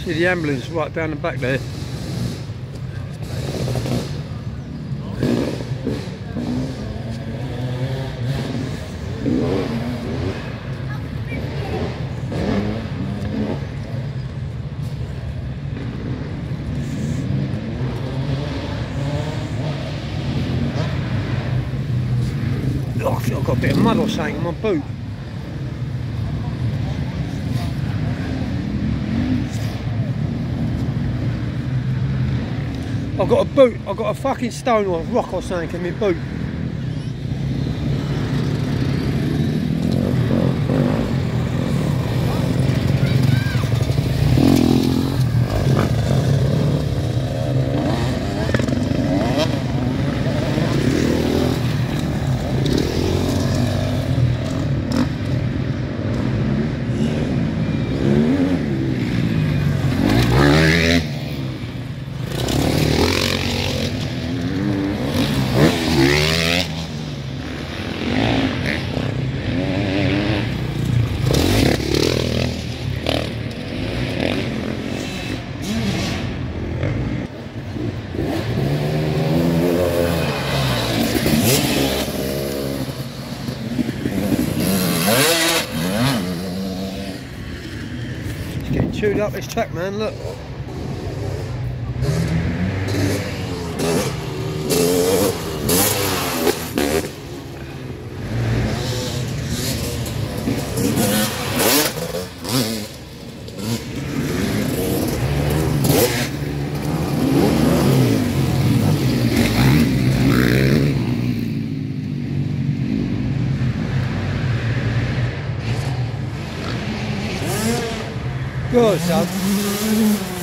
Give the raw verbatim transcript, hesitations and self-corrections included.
See the ambulance right down the back there. Oh, I feel I've got a bit of mud or something in my boot. I've got a boot, I've got a fucking stone or a rock or something in my boot. It's getting chewed up this track, man, look. Good, son.